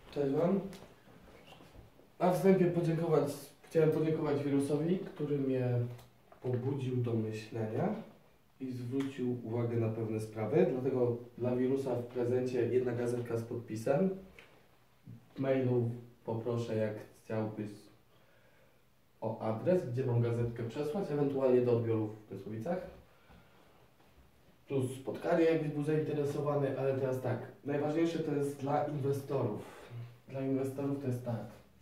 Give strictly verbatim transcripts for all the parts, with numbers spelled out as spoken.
Cześć Wam. Na wstępie podziękować, chciałem podziękować Wirusowi, który mnie pobudził do myślenia i zwrócił uwagę na pewne sprawy. Dlatego dla Wirusa w prezencie jedna gazetka z podpisem. W mailu poproszę, jak chciałbyś, o adres, gdzie mam gazetkę przesłać, ewentualnie do odbioru w Mysłowicach. Plus spotkanie, jakbyś był zainteresowany, ale teraz tak, najważniejsze to jest dla inwestorów. Dla inwestorów to jest tak.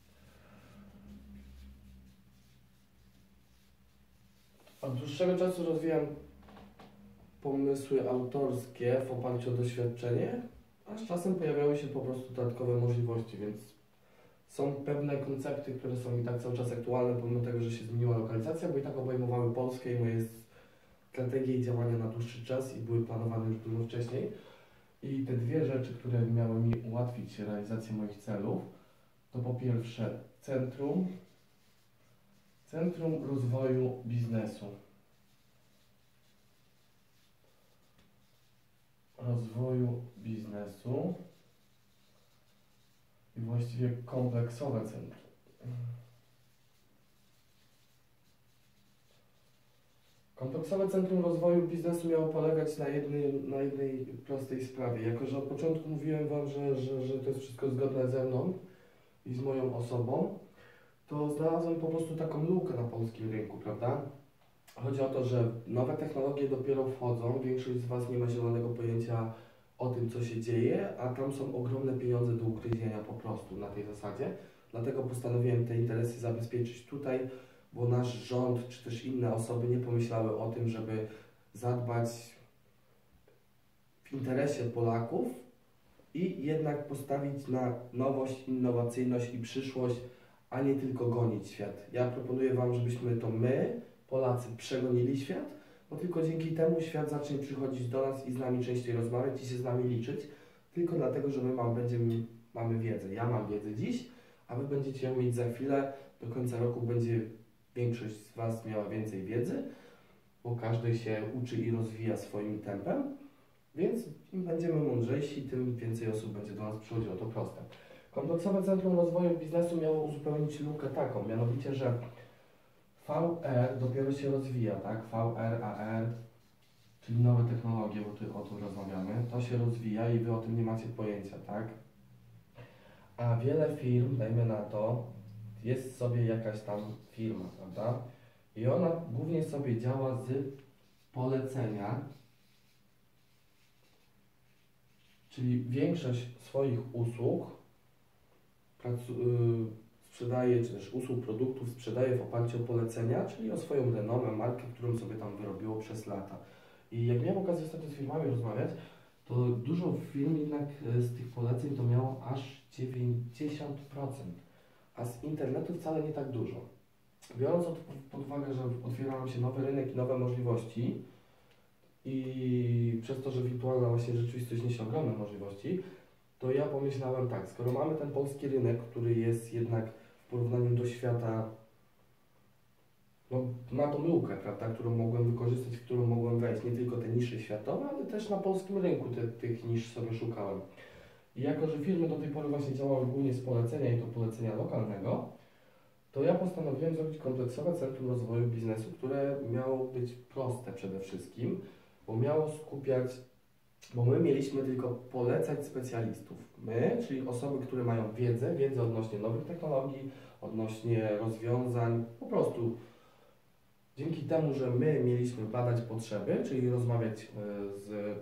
Od dłuższego czasu rozwijam pomysły autorskie w oparciu o doświadczenie, a z czasem pojawiały się po prostu dodatkowe możliwości, więc są pewne koncepty, które są i tak cały czas aktualne, pomimo tego, że się zmieniła lokalizacja, bo i tak obejmowały Polskę i moje strategie i działania na dłuższy czas i były planowane już dużo wcześniej. I te dwie rzeczy, które miały mi ułatwić realizację moich celów, to po pierwsze Centrum, Centrum Rozwoju Biznesu. Rozwoju biznesu i właściwie kompleksowe centrum. Kompleksowe Centrum Rozwoju Biznesu miało polegać na jednej, na jednej prostej sprawie. Jako że od początku mówiłem Wam, że, że, że to jest wszystko zgodne ze mną i z moją osobą, to znalazłem po prostu taką lukę na polskim rynku, prawda? Chodzi o to, że nowe technologie dopiero wchodzą, większość z Was nie ma zielonego pojęcia o tym, co się dzieje, a tam są ogromne pieniądze do ugryzienia po prostu na tej zasadzie. Dlatego postanowiłem te interesy zabezpieczyć tutaj, bo nasz rząd, czy też inne osoby nie pomyślały o tym, żeby zadbać w interesie Polaków i jednak postawić na nowość, innowacyjność i przyszłość, a nie tylko gonić świat. Ja proponuję Wam, żebyśmy to my, Polacy, przegonili świat, bo tylko dzięki temu świat zacznie przychodzić do nas i z nami częściej rozmawiać i się z nami liczyć, tylko dlatego, że my mam, będziemy, mamy wiedzę. Ja mam wiedzę dziś, a Wy będziecie ją mieć za chwilę. Do końca roku będzie większość z Was miała więcej wiedzy, bo każdy się uczy i rozwija swoim tempem, więc im będziemy mądrzejsi, tym więcej osób będzie do nas przychodziło. To proste. Kompleksowe Centrum Rozwoju Biznesu miało uzupełnić lukę taką, mianowicie, że V R dopiero się rozwija, tak? V R, A R, czyli nowe technologie, bo tu o tym rozmawiamy, to się rozwija i Wy o tym nie macie pojęcia, tak? A wiele firm, dajmy na to, jest sobie jakaś tam firma, prawda? I ona głównie sobie działa z polecenia, czyli większość swoich usług pracu, yy, sprzedaje, czy też usług, produktów sprzedaje w oparciu o polecenia, czyli o swoją renomę, markę, którą sobie tam wyrobiło przez lata. I jak miałem okazję ostatnio z firmami rozmawiać, to dużo firm jednak z tych poleceń to miało aż dziewięćdziesiąt procent, a z internetu wcale nie tak dużo. Biorąc pod uwagę, że otwiera nam się nowy rynek i nowe możliwości i przez to, że wirtualna właśnie rzeczywistość niesie ogromne możliwości, to ja pomyślałem tak, skoro mamy ten polski rynek, który jest jednak w porównaniu do świata, no, ma tą lukę, prawda, którą mogłem wykorzystać, w którą mogłem wejść, nie tylko te nisze światowe, ale też na polskim rynku te, tych nisz sobie szukałem. I jako, że firmy do tej pory właśnie działały głównie z polecenia i to polecenia lokalnego, to ja postanowiłem zrobić kompleksowe Centrum Rozwoju Biznesu, które miało być proste przede wszystkim, bo miało skupiać, bo my mieliśmy tylko polecać specjalistów. My, czyli osoby, które mają wiedzę, wiedzę odnośnie nowych technologii, odnośnie rozwiązań, po prostu dzięki temu, że my mieliśmy badać potrzeby, czyli rozmawiać z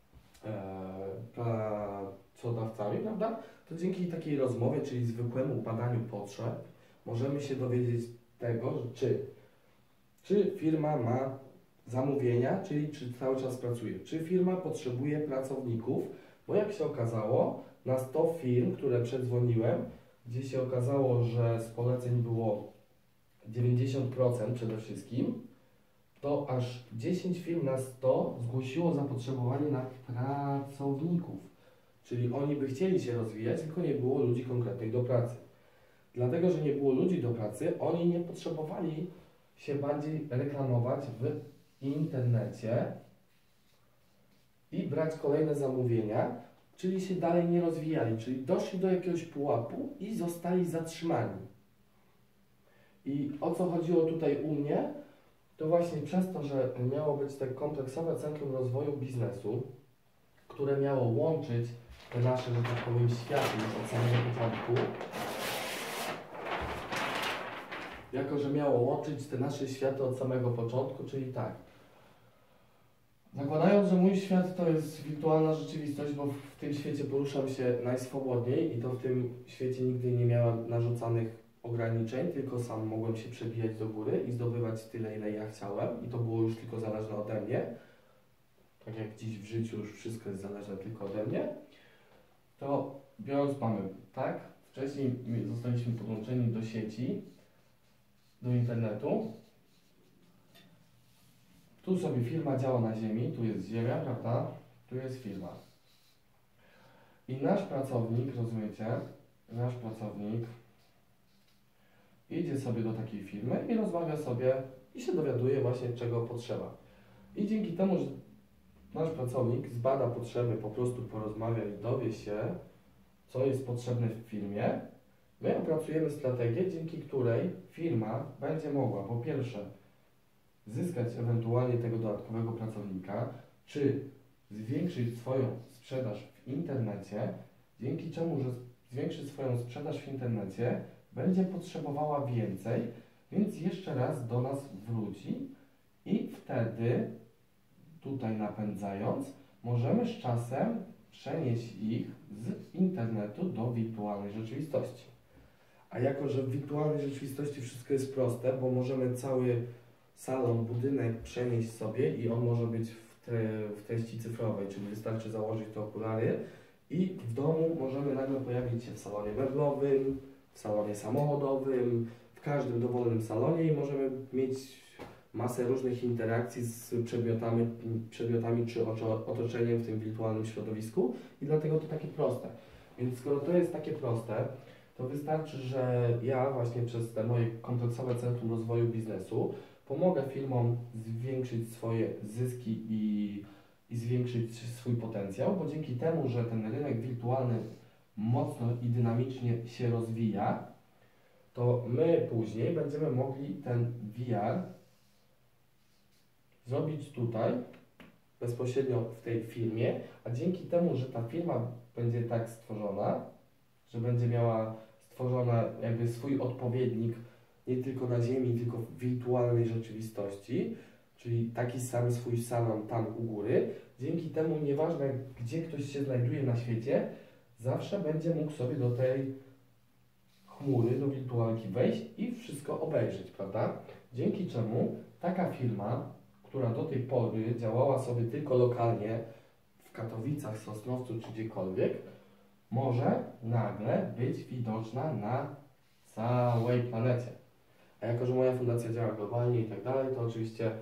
pracodawcami, prawda, to dzięki takiej rozmowie, czyli zwykłemu badaniu potrzeb, możemy się dowiedzieć tego, czy, czy firma ma zamówienia, czyli czy cały czas pracuje, czy firma potrzebuje pracowników, bo jak się okazało, na sto firm, które przedzwoniłem, gdzie się okazało, że z poleceń było dziewięćdziesiąt procent przede wszystkim, to aż dziesięć firm na sto zgłosiło zapotrzebowanie na pracowników. Czyli oni by chcieli się rozwijać, tylko nie było ludzi konkretnych do pracy. Dlatego, że nie było ludzi do pracy, oni nie potrzebowali się bardziej reklamować w internecie i brać kolejne zamówienia, czyli się dalej nie rozwijali, czyli doszli do jakiegoś pułapu i zostali zatrzymani. I o co chodziło tutaj u mnie, to właśnie przez to, że miało być tak kompleksowe centrum rozwoju biznesu, które miało łączyć te nasze, że tak powiem, światy już od samego początku, jako że miało łączyć te nasze światy od samego początku, czyli tak. Zakładając, że mój świat to jest wirtualna rzeczywistość, bo w tym świecie poruszam się najswobodniej i to w tym świecie nigdy nie miałem narzucanych ograniczeń, tylko sam mogłem się przebijać do góry i zdobywać tyle, ile ja chciałem i to było już tylko zależne ode mnie. Tak jak dziś w życiu już wszystko jest zależne tylko ode mnie. To biorąc mamy, tak, wcześniej zostaliśmy podłączeni do sieci, do internetu. Tu sobie firma działa na ziemi, tu jest ziemia, prawda? Tu jest firma. I nasz pracownik, rozumiecie, nasz pracownik idzie sobie do takiej firmy i rozmawia sobie i się dowiaduje właśnie, czego potrzeba. I dzięki temu, że nasz pracownik zbada potrzeby, po prostu porozmawia i dowie się, co jest potrzebne w firmie, my opracujemy strategię, dzięki której firma będzie mogła po pierwsze zyskać ewentualnie tego dodatkowego pracownika, czy zwiększyć swoją sprzedaż w internecie, dzięki czemu, że zwiększy swoją sprzedaż w internecie, będzie potrzebowała więcej, więc jeszcze raz do nas wróci i wtedy, tutaj napędzając, możemy z czasem przenieść ich z internetu do wirtualnej rzeczywistości. A jako, że w wirtualnej rzeczywistości wszystko jest proste, bo możemy cały salon, budynek przenieść sobie i on może być w, tre w treści cyfrowej, czyli wystarczy założyć te okulary i w domu możemy nagle pojawić się w salonie meblowym, w salonie samochodowym, w każdym dowolnym salonie i możemy mieć masę różnych interakcji z przedmiotami, przedmiotami czy otoczeniem w tym wirtualnym środowisku i dlatego to takie proste. Więc skoro to jest takie proste, to wystarczy, że ja właśnie przez te moje kompleksowe centrum rozwoju biznesu pomogę firmom zwiększyć swoje zyski i, i zwiększyć swój potencjał, bo dzięki temu, że ten rynek wirtualny mocno i dynamicznie się rozwija, to my później będziemy mogli ten V R zrobić tutaj, bezpośrednio w tej firmie, a dzięki temu, że ta firma będzie tak stworzona, że będzie miała stworzona jakby swój odpowiednik nie tylko na ziemi, tylko w wirtualnej rzeczywistości, czyli taki sam swój salon tam u góry, dzięki temu nieważne gdzie ktoś się znajduje na świecie, zawsze będzie mógł sobie do tej chmury, do wirtualki wejść i wszystko obejrzeć, prawda? Dzięki czemu taka firma, która do tej pory działała sobie tylko lokalnie w Katowicach, Sosnowcu czy gdziekolwiek, może nagle być widoczna na całej planecie. A jako, że moja fundacja działa globalnie i tak dalej, to oczywiście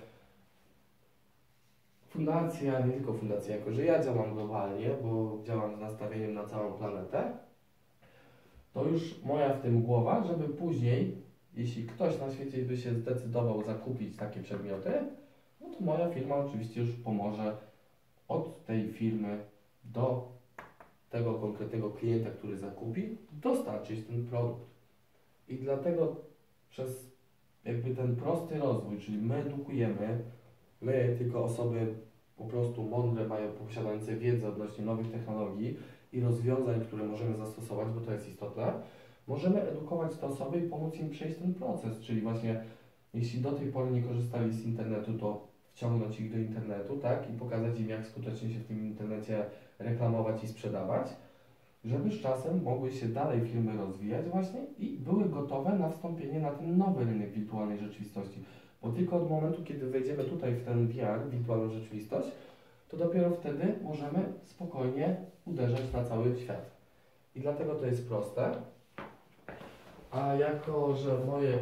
fundacja, nie tylko fundacja, jako że ja działam globalnie, bo działam z nastawieniem na całą planetę, to już moja w tym głowa, żeby później, jeśli ktoś na świecie by się zdecydował zakupić takie przedmioty, no to moja firma oczywiście już pomoże od tej firmy do tego konkretnego klienta, który zakupi, dostarczyć ten produkt. I dlatego przez jakby ten prosty rozwój, czyli my edukujemy, my, tylko osoby po prostu mądre, mają posiadające wiedzę odnośnie nowych technologii i rozwiązań, które możemy zastosować, bo to jest istotne, możemy edukować te osoby i pomóc im przejść ten proces, czyli właśnie jeśli do tej pory nie korzystali z internetu, to wciągnąć ich do internetu, tak, i pokazać im, jak skutecznie się w tym internecie reklamować i sprzedawać, żeby z czasem mogły się dalej firmy rozwijać właśnie i były gotowe na wstąpienie na ten nowy rynek wirtualnej rzeczywistości. Bo tylko od momentu, kiedy wejdziemy tutaj w ten V R, wirtualną rzeczywistość, to dopiero wtedy możemy spokojnie uderzać na cały świat. I dlatego to jest proste. A jako, że moje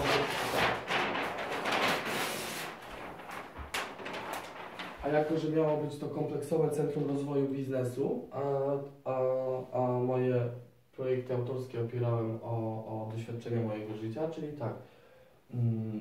A jako, że miało być to kompleksowe centrum rozwoju biznesu, a, a, a moje projekty autorskie opierałem o, o doświadczenia mojego życia, czyli tak, mm,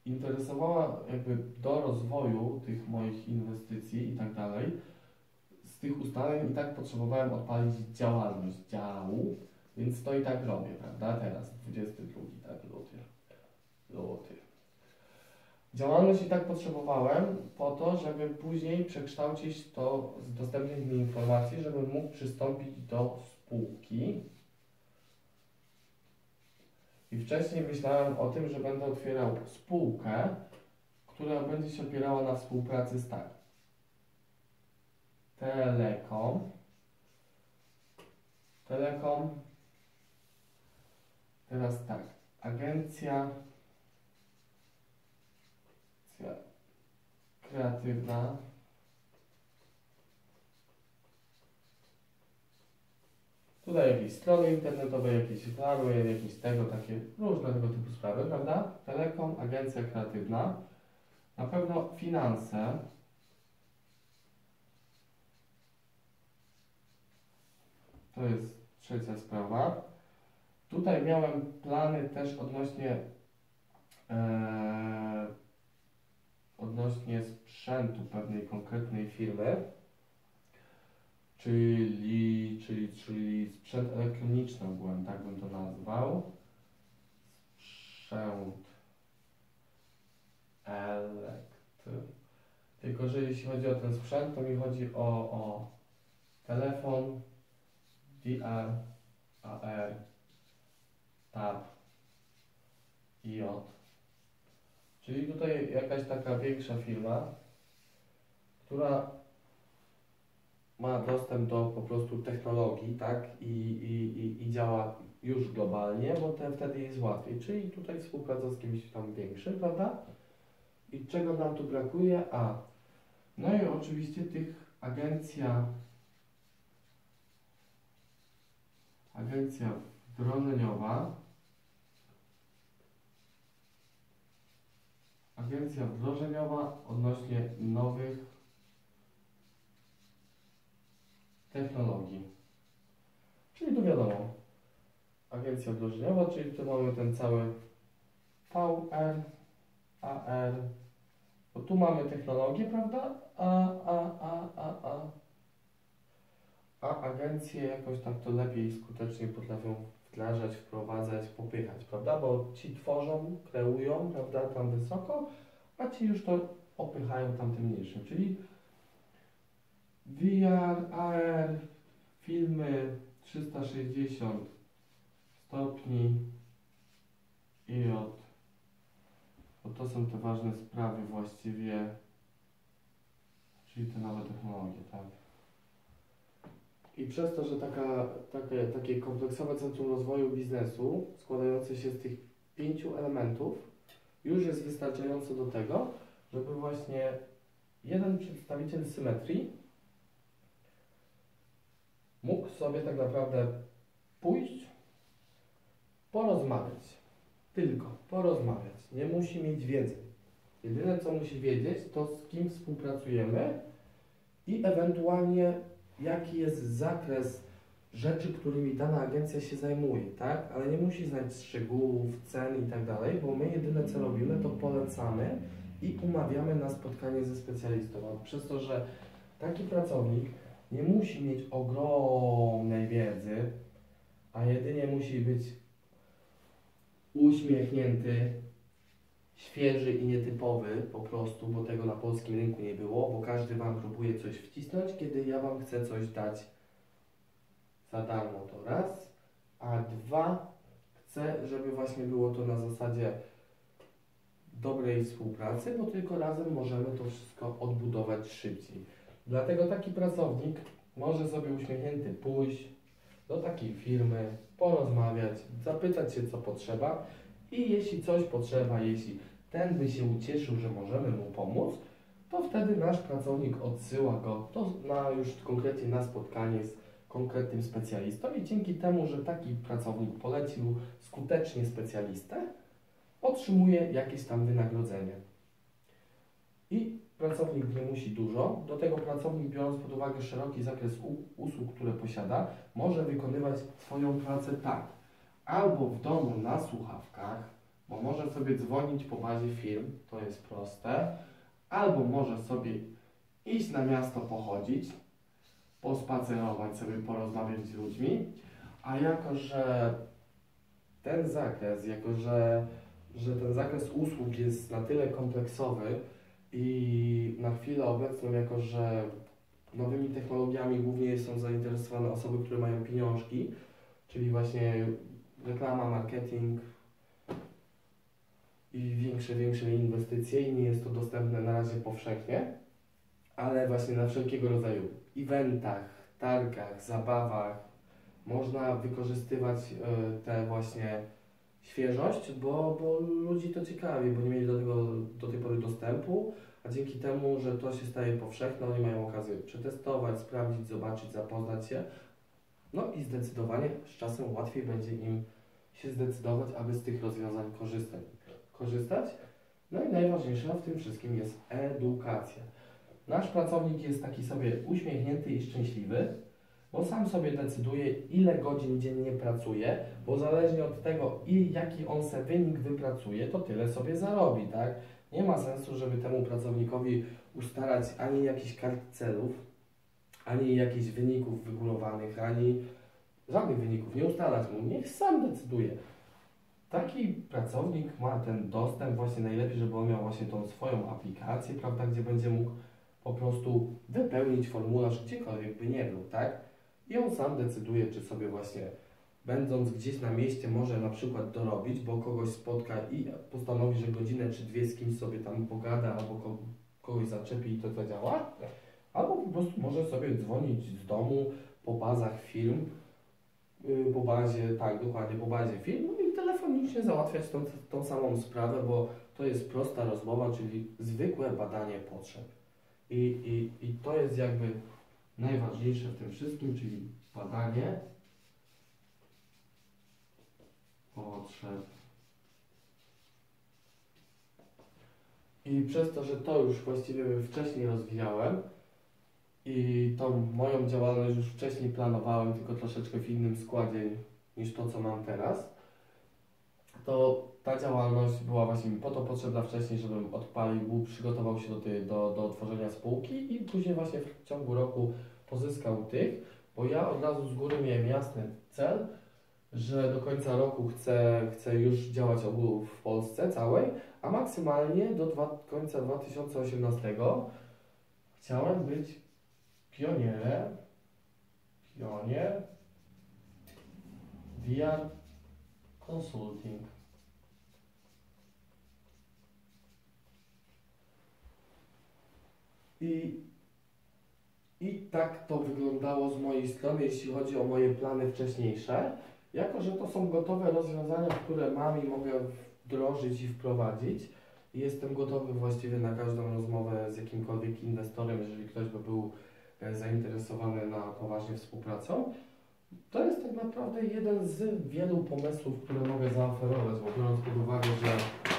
interesowała jakby do rozwoju tych moich inwestycji i tak dalej z tych ustaleń i tak potrzebowałem odpalić działalność działu, więc to i tak robię, prawda? Teraz dwudziesty drugi, tak, luty. luty. Działalność i tak potrzebowałem po to, żeby później przekształcić to z dostępnych mi informacji, żebym mógł przystąpić do spółki. I wcześniej myślałem o tym, że będę otwierał spółkę, która będzie się opierała na współpracy z tak. Telekom. Telekom. Teraz tak. Agencja kreatywna. Tutaj jakieś strony internetowe, jakieś hardware, jakieś tego, takie różne tego typu sprawy, prawda? Telekom, agencja kreatywna. Na pewno finanse. To jest trzecia sprawa. Tutaj miałem plany też odnośnie e, odnośnie sprzętu pewnej konkretnej firmy, czyli, czyli, czyli sprzęt elektroniczny ogółem, tak bym to nazwał. Sprzęt elektry. Tylko że jeśli chodzi o ten sprzęt, to mi chodzi o, o telefon, V R, A R, Tab, I J. Czyli tutaj jakaś taka większa firma, która ma dostęp do po prostu technologii, tak, i, i, i, i działa już globalnie, bo te, wtedy jest łatwiej. Czyli tutaj współpraca z kimś tam większym, prawda? I czego nam tu brakuje? A, no i oczywiście tych agencja, agencja wdrożeniowa, agencja wdrożeniowa odnośnie nowych technologii. Czyli tu wiadomo, agencja wdrożeniowa, czyli tu mamy ten cały V R, A R, bo tu mamy technologię, prawda? A, a, a, a, a. A agencje jakoś tak to lepiej i skutecznie potrafią wdrażać, wprowadzać, popychać, prawda? Bo ci tworzą, kreują, prawda, tam wysoko, a ci już to opychają tam tym mniejszym, czyli V R, A R, filmy trzysta sześćdziesiąt stopni I J, bo to są te ważne sprawy właściwie, czyli te nowe technologie, tak? I przez to, że taka, takie, takie kompleksowe centrum rozwoju biznesu składające się z tych pięciu elementów już jest wystarczające do tego, żeby właśnie jeden przedstawiciel symetrii mógł sobie tak naprawdę pójść, porozmawiać. Tylko porozmawiać. Nie musi mieć wiedzy. Jedyne co musi wiedzieć, to z kim współpracujemy i ewentualnie jaki jest zakres rzeczy, którymi dana agencja się zajmuje, tak? Ale nie musi znać szczegółów, cen i tak dalej, bo my jedyne co robimy, to polecamy i umawiamy na spotkanie ze specjalistą. A przez to, że taki pracownik nie musi mieć ogromnej wiedzy, a jedynie musi być uśmiechnięty, świeży i nietypowy po prostu, bo tego na polskim rynku nie było, bo każdy Wam próbuje coś wcisnąć, kiedy ja Wam chcę coś dać za darmo, to raz, a dwa, chcę, żeby właśnie było to na zasadzie dobrej współpracy, bo tylko razem możemy to wszystko odbudować szybciej. Dlatego taki pracownik może sobie uśmiechnięty pójść do takiej firmy, porozmawiać, zapytać się co potrzeba i jeśli coś potrzeba, jeśli ten by się ucieszył, że możemy mu pomóc, to wtedy nasz pracownik odsyła go to na już konkretnie na spotkanie z konkretnym specjalistą i dzięki temu, że taki pracownik polecił skutecznie specjalistę, otrzymuje jakieś tam wynagrodzenie. I pracownik nie musi dużo, do tego pracownik, biorąc pod uwagę szeroki zakres usług, które posiada, może wykonywać swoją pracę tak, albo w domu na słuchawkach, bo może sobie dzwonić po bazie firm, to jest proste, albo może sobie iść na miasto pochodzić, pospacerować sobie, porozmawiać z ludźmi, a jako, że ten zakres, jako, że, że ten zakres usług jest na tyle kompleksowy i na chwilę obecną, jako, że nowymi technologiami głównie są zainteresowane osoby, które mają pieniążki, czyli właśnie reklama, marketing i większe, większe inwestycje i nie jest to dostępne na razie powszechnie, ale właśnie na wszelkiego rodzaju eventach, targach, zabawach można wykorzystywać y, tę właśnie świeżość, bo, bo ludzi to ciekawi, bo nie mieli do tego do tej pory dostępu, a dzięki temu, że to się staje powszechne, oni mają okazję przetestować, sprawdzić, zobaczyć, zapoznać się. No i zdecydowanie z czasem łatwiej będzie im się zdecydować, aby z tych rozwiązań korzystać. korzystać. No i najważniejsza w tym wszystkim jest edukacja. Nasz pracownik jest taki sobie uśmiechnięty i szczęśliwy, bo sam sobie decyduje, ile godzin dziennie pracuje, bo zależnie od tego, i jaki on se wynik wypracuje, to tyle sobie zarobi, tak? Nie ma sensu, żeby temu pracownikowi ustalać ani jakichś kart celów, ani jakichś wyników wygórowanych, ani żadnych wyników nie ustalać mu. Niech sam decyduje. Taki pracownik ma ten dostęp, właśnie najlepiej, żeby on miał właśnie tą swoją aplikację, prawda, gdzie będzie mógł po prostu wypełnić formularz gdziekolwiek by nie był, tak? I on sam decyduje, czy sobie właśnie będąc gdzieś na mieście może na przykład dorobić, bo kogoś spotka i postanowi, że godzinę czy dwie z kimś sobie tam pogada, albo kogoś zaczepi i to zadziała, albo po prostu może sobie dzwonić z domu po bazach firm, po bazie, tak, dokładnie, po bazie firm i telefonicznie załatwiać tą, tą samą sprawę, bo to jest prosta rozmowa, czyli zwykłe badanie potrzeb. I, i, i to jest jakby najważniejsze w tym wszystkim, czyli badanie potrzeb. I przez to, że to już właściwie wcześniej rozwijałem i tą moją działalność już wcześniej planowałem, tylko troszeczkę w innym składzie niż to, co mam teraz, to ta działalność była właśnie mi po to potrzebna wcześniej, żebym odpalił, przygotował się do, tej, do, do otworzenia spółki i później właśnie w ciągu roku pozyskał tych, bo ja od razu z góry miałem jasny cel, że do końca roku chcę, chcę już działać ogół w Polsce całej, a maksymalnie do dwa, końca dwa tysiące osiemnastego chciałem być pionierem, pionier V R Consulting. I, I tak to wyglądało z mojej strony, jeśli chodzi o moje plany wcześniejsze. Jako że to są gotowe rozwiązania, które mam i mogę wdrożyć i wprowadzić, i jestem gotowy właściwie na każdą rozmowę z jakimkolwiek inwestorem, jeżeli ktoś by był zainteresowany na poważnie współpracą, to jest tak naprawdę jeden z wielu pomysłów, które mogę zaoferować, bo biorąc pod uwagę, że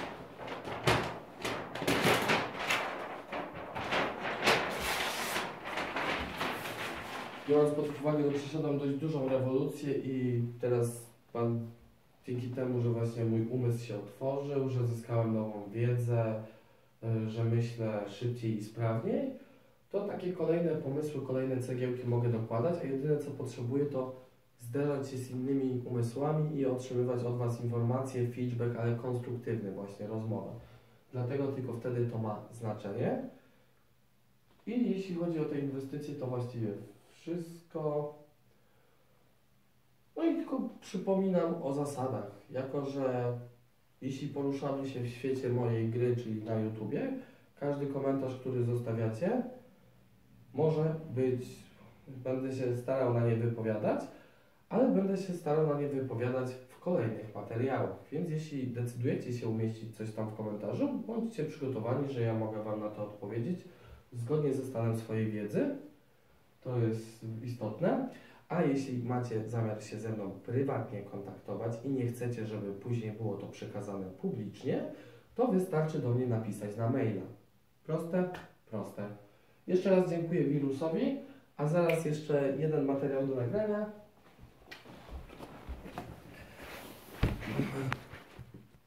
biorąc pod uwagę, że przeszedłem dość dużą rewolucję i teraz pan, dzięki temu, że właśnie mój umysł się otworzył, że zyskałem nową wiedzę, że myślę szybciej i sprawniej, to takie kolejne pomysły, kolejne cegiełki mogę dokładać, a jedyne co potrzebuję to zderzać się z innymi umysłami i otrzymywać od Was informacje, feedback, ale konstruktywny właśnie, rozmowę. Dlatego tylko wtedy to ma znaczenie. I jeśli chodzi o te inwestycje, to właściwie wszystko. No i tylko przypominam o zasadach, jako że jeśli poruszamy się w świecie mojej gry, czyli na YouTubie, każdy komentarz, który zostawiacie, może być, będę się starał na nie wypowiadać, ale będę się starał na nie wypowiadać w kolejnych materiałach. Więc jeśli decydujecie się umieścić coś tam w komentarzu, bądźcie przygotowani, że ja mogę Wam na to odpowiedzieć zgodnie ze stanem swojej wiedzy. To jest istotne. A jeśli macie zamiar się ze mną prywatnie kontaktować i nie chcecie, żeby później było to przekazane publicznie, to wystarczy do mnie napisać na maila. Proste? Proste. Jeszcze raz dziękuję Wirusowi, a zaraz jeszcze jeden materiał do nagrania.